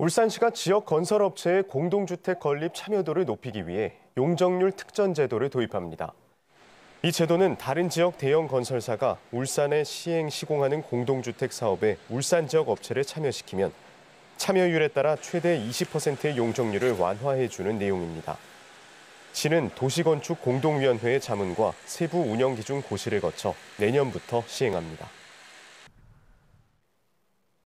울산시가 지역 건설업체의 공동주택 건립 참여도를 높이기 위해 용적률 특전 제도를 도입합니다. 이 제도는 다른 지역 대형 건설사가 울산에 시행시공하는 공동주택 사업에 울산 지역 업체를 참여시키면 참여율에 따라 최대 20%의 용적률을 완화해주는 내용입니다. 시는 도시건축 공동위원회의 자문과 세부 운영기준 고시를 거쳐 내년부터 시행합니다.